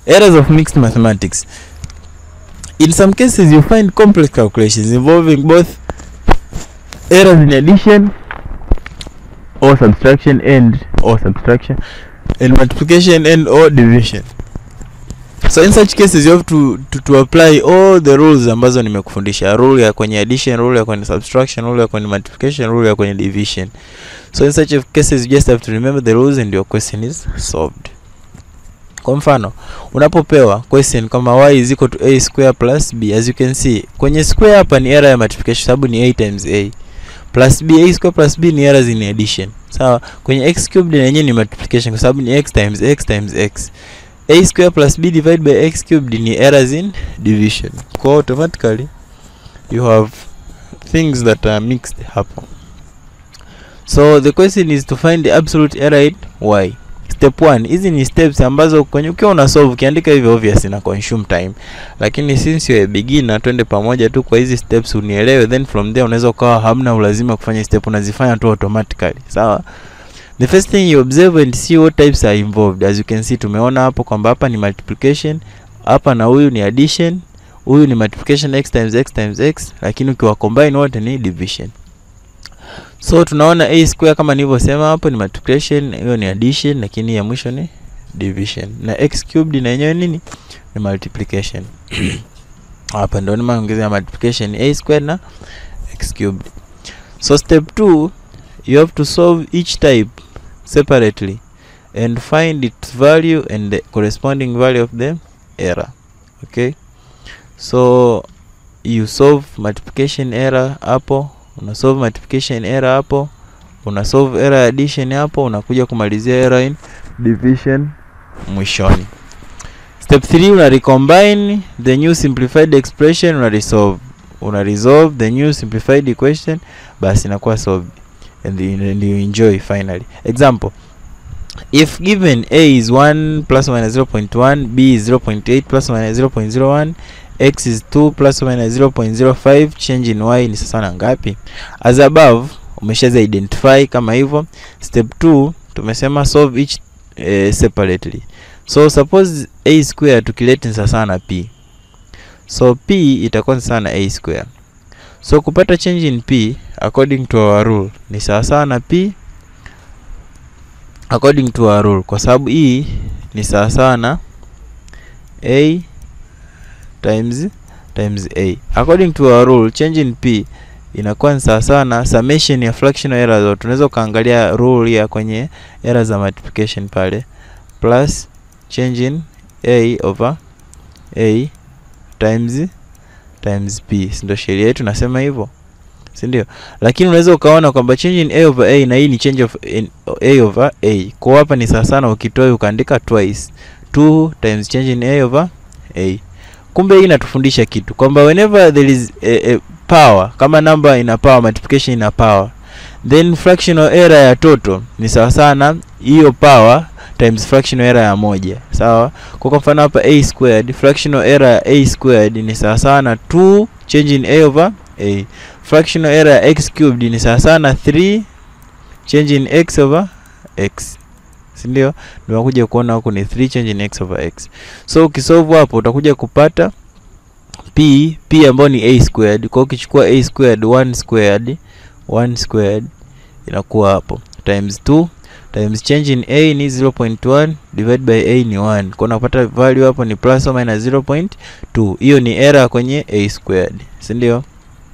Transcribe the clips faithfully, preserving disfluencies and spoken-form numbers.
Errors of mixed mathematics. In some cases you find complex calculations involving both errors in addition or subtraction and or subtraction and multiplication and or division. So in such cases you have to, to, to apply all the rules ambazo nimekufundisha. Rule ya kwenye addition, rule ya kwenye subtraction, rule ya kwenye multiplication, rule ya kwenye division. So in such cases you just have to remember the rules and your question is solved. Kwa mfano, unapopewa question kama y is equal to a square plus b, as you can see, kwenye square hapa ni error ya multiplication sababu ni a times a. Plus b, a square plus b ni errors in addition. Sawa, kwenye x cubed na yenyewe ni multiplication kwa sababu ni x times x times x. A square plus b divided by x cubed ni errors in division. Kwa automatically you have things that are mixed hapo. So the question is to find the absolute error in y. Step one, hizi ni steps ambazo kwenye ukiwa una solve ukiandika hivyo obvious na consume time. Lakini since you're a beginner, twende pamoja tu kwa hizi steps unielewe, then from there unaweza ukawa hamna ulazima kufanya step, unazifanya tu automatically. Sawa? The first thing you observe and see what types are involved. As you can see, tumeona hapo kwamba hapa ni multiplication, hapa na huyu ni addition, huyu ni multiplication x times x times x, lakini ukiwa combine wote ni division. So tunaona a square kama nilivyosema hapo ni multiplication, hiyo ni addition, lakini ya mwisho ni division. Na x cubed na yenyewe nini? Ni multiplication. Hapa ndio nimeongezea multiplication a square na x cubed. So step two, you have to solve each type separately and find its value and the corresponding value of the error. Okay, so you solve multiplication error hapo, una solve multiplication error hapo, una solve error addition hapo, unakuja kumalizia error in division mwishoni. Step three, una recombine the new simplified expression, una resolve una resolve the new simplified equation, basi inakuwa solved and you enjoy finally. Example, if given a is one plus or minus zero point one, b is zero point eight plus or minus zero point zero one, x is two plus or minus zero point zero five, change in y ni sasa na ngapi? As above, umeshaza identify kama hivyo. Step two, tumesema solve each uh, separately. So suppose a square tukilete sasa na p. So p itakuwa sasa na a square. So kupata change in p according to our rule ni sawa sawa na p according to our rule, kwa sababu e ni sawa sawa na a times times a. According to our rule, change in p inakuwa sawa sawa na summation ya fractional errors. Tunaweza kaangalia rule ya kwenye errors za multiplication pale, plus change in a over a times times p. Ndio sheria yetu nasema hivyo, si ndio? Lakini unaweza ukaona kwamba change in a over a na hii ni change of in a over a. Kwa hapa ni sawa sana ukitoa ukaandika twice, two times change in a over a. Kumbe hii inatufundisha kitu kwamba whenever there is a, a power, kama number ina power, multiplication ina power, then fractional error ya total ni sawa sana hiyo power times fractional error ya moja. Sawa? Kwa mfano hapa a squared, fractional error ya a squared ni sawa sana two change in a over a. Fractional error ya x cubed ni sawa sana three change in x over x. Si ndio? Ndio kuja kuona huko ni three change in x over x. So ukisolve hapo utakuja kupata p p ambayo ni a squared. Kwa ukichukua a squared one squared one squared inakuwa hapo times two times change in a ni zero point one divided by a ni one. Kwa unapata value hapo ni plus or minus zero point two. Hiyo ni error kwenye a squared, si ndio?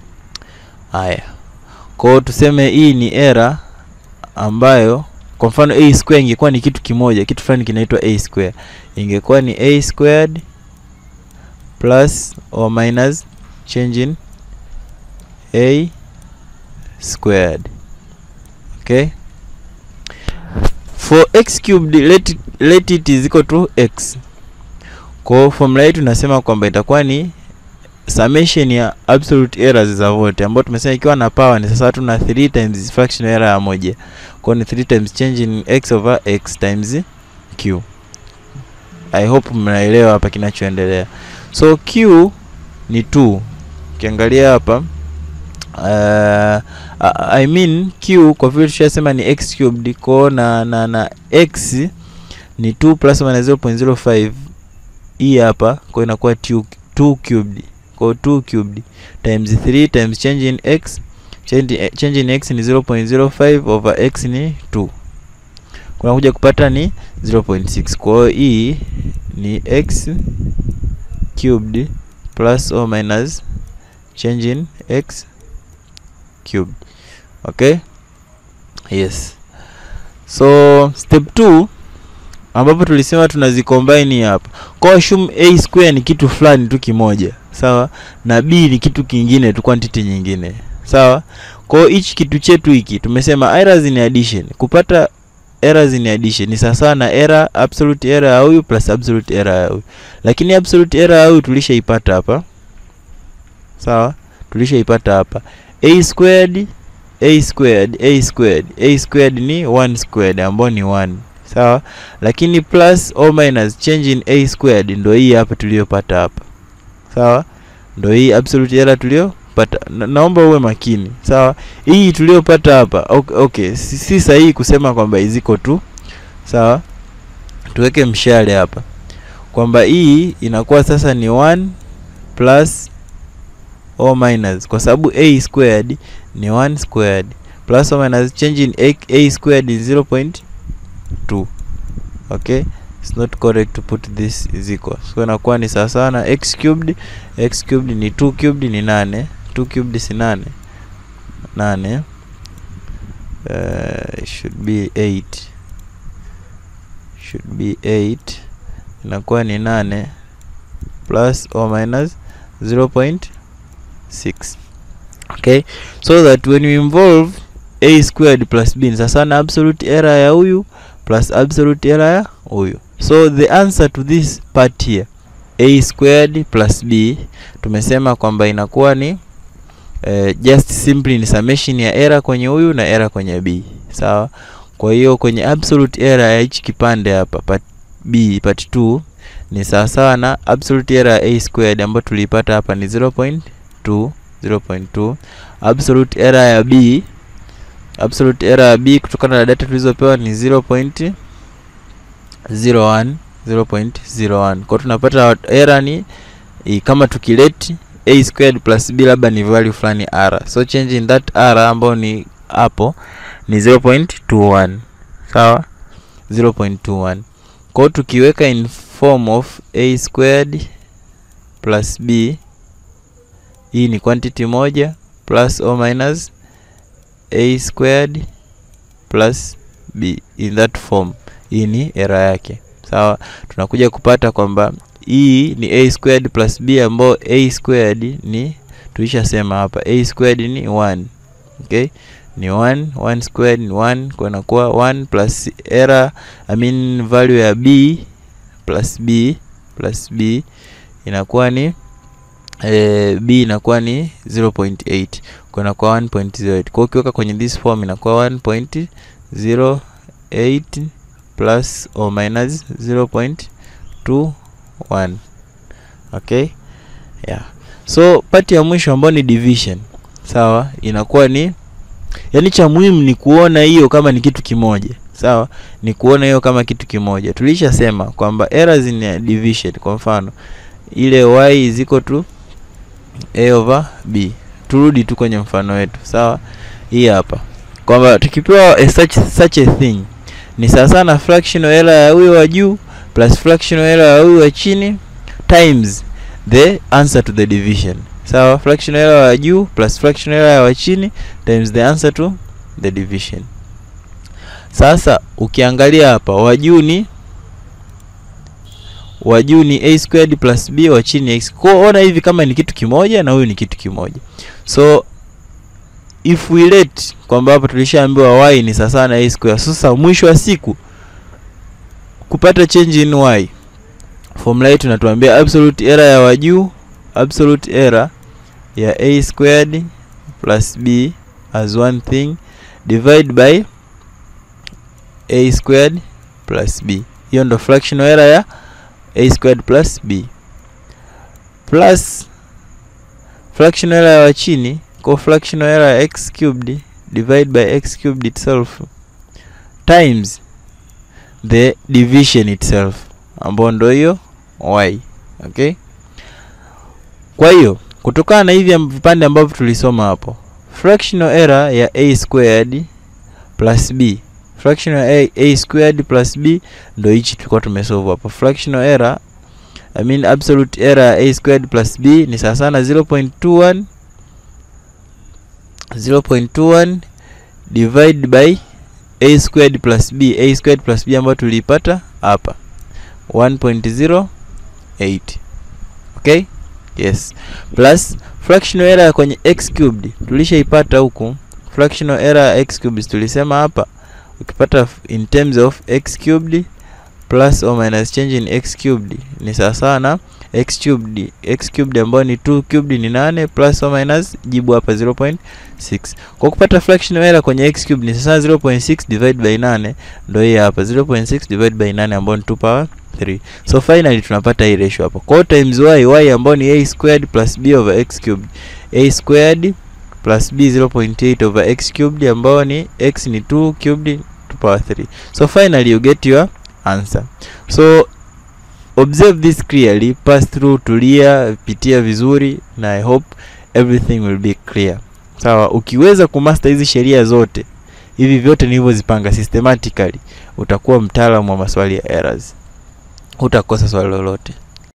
Haya, kwa tuseme hii ni error ambayo kwa mfano a square ingekuwa ni kitu kimoja, kitu fulani kinaitwa a square, ingekuwa ni a squared plus or minus change in a squared. Okay, for x cubed let it, let it is equal to x. Kwa formula yetu tunasema kwamba itakuwa ni summation ya absolute errors za wote, ambapo tumesema ikiwa na power ni sasa tuna three times fractional error ya moja. Kwa ni three times change in x over x times q. I hope mnaelewa hapa kinachoendelea. So q ni two. Ukiangalia hapa uh, I mean q kwa vile tushasema ni x cubed, kwa na na, na x ni two plus or minus zero point zero five hii hapa, kwa inakuwa two cubed. Kwa two cubed times three times change in x, change, change in x ni zero point zero five over x ni two. Kuna kuja kupata ni zero point six. Kwa hiyo hii ni x cubed plus or minus change in x cubed. Okay? Yes. So step two ambapo tulisema tunazicombine hapa. Kwa assume a square ni kitu fulani tu kimoja, sawa? Na b ni kitu kingine tu, quantity nyingine. Sawa? Kwa hichi kitu chetu hiki tumesema errors in addition. Kupata errors in addition ni sawa na error, absolute error ya huyu plus absolute error ya huyu. Lakini absolute error ya huyu tulishaipata hapa. Sawa? Tulishaipata hapa. A squared, a squared, a squared. A squared ni one squared ambao ni one. Sawa? Lakini plus or minus change in a squared ndio hii hapa tuliyopata hapa. Sawa? Ndio hii absolute error tuliyopata. Na, naomba uwe makini. Sawa? Hii tuliyopata hapa. Okay, okay. Si, si sahihi kusema kwamba iziko tu. Sawa? Tuweke mshale hapa. Kwamba hii inakuwa sasa ni one plus or minus, kwa sababu a squared ni one squared plus or minus change in a, a squared is zero point two. Okay, it's not correct to put this is equal, so inakuwa ni sawa sawa na x cubed. X cubed ni two cubed ni nane, two cubed si nane, nane uh, should be eight, should be eight, inakuwa ni nane plus or minus zero point six. Okay, so that when we involve a squared plus b, sasa na absolute error ya huyu plus absolute error ya huyu. So the answer to this part here, a squared plus b, tumesema kwamba inakuwa ni uh, just simply ni summation ya error kwenye huyu na error kwenye b. Sawa? Kwa hiyo kwenye absolute error ya hichi kipande hapa part b, part two, ni sawa sawa na absolute error ya a squared ambayo tulipata hapa ni zero point two, zero point two. Absolute error ya b, absolute error ya b kutokana na data tulizopewa ni zero point zero one, zero point zero one. Kwa tunapata error ni i, kama tukileti a squared plus b labda ni value fulani r. So change in that r ambayo ni hapo ni zero point two one. Sawa? zero point two one. Kwa tukiweka in form of a squared plus b, hii ni quantity moja plus or minus a squared plus b in that form. Hii ni error yake. Sawa? Tunakuja kupata kwamba hii ni a squared plus b ambao a squared ni tulishasema hapa a squared ni one. Okay? Ni one, one squared ni one, kwa inakuwa one plus error, I mean value ya b plus b plus b inakuwa ni eh, b inakuwa ni zero point eight, kwa inakuwa one point zero eight. Kwa ukiweka kwenye this form inakuwa one point zero eight plus or minus zero point two one. Okay? Yeah. So part ya mwisho ambayo ni division. Sawa? Inakuwa ni, yani cha muhimu ni kuona hiyo kama ni kitu kimoja. Sawa? Ni kuona hiyo kama kitu kimoja. Tulishasema kwamba errors in division, kwa mfano ile y is equal to a over b. Turudi tu kwenye mfano wetu. Sawa? Hii hapa. Kwamba tukipewa a such such a thing ni sawa sana fractional error ya huyo wa juu plus fractional error ya huyo wa chini times the answer to the division. Sawa? Fractional error ya juu plus fractional error ya wa chini times the answer to the division. Sasa ukiangalia hapa wa juu ni wa juu ni a squared plus b, wa chini x. Kwa ona hivi kama ni kitu kimoja na huyu ni kitu kimoja. So if we let kwamba hapa tulishaambiwa y ni sawa na a square. Sasa mwisho wa siku kupata change in y, formula yetu inatuambia absolute error ya wa juu, absolute error ya a squared plus b as one thing divide by a squared plus b. Hiyo ndo fractional error ya a squared plus b plus fractional error ya chini, kwa fractional error ya x cubed divide by x cubed itself times the division itself, ambayo ndo hiyo y. Okay, kwa hiyo kutokana na hivi vipande ambavyo tulisoma hapo, fractional error ya a squared plus b, fractional a, a squared plus b ndio hichi tulikuwa tumesolve hapo. Fractional error, I mean absolute error a squared plus b ni sawa sana zero point two one zero point two one divided by a squared plus b, a squared plus b ambayo tulipata hapa one point zero eight. Okay, yes, plus fractional error kwenye x cubed tulishaipata huku. Fractional error x cubed tulisema hapa ukipata in terms of x cubed plus or minus change in x cubed ni sawa sana x cubed, x cubed ambayo ni two cubed ni nane plus or minus jibu hapa zero point six. Kwa kupata fractional error kwenye x cubed ni sawa zero point six divided by nine, ndio hii hapa zero point six divided by nine ambayo ni two power three. So finally tunapata hii ratio hapa. Kwa times y, y ambayo ni a squared plus b over x cubed, a squared plus b zero point eight over x cubed ambayo ni x ni two cubed two power three. So finally you get your answer. So observe this clearly, pass through, tulia, pitia vizuri, na I hope everything will be clear. Sawa, ukiweza kumaster hizi sheria zote, hivi vyote nilivyozipanga systematically, utakuwa mtaalamu wa maswali ya errors. Hutakosa swali lolote.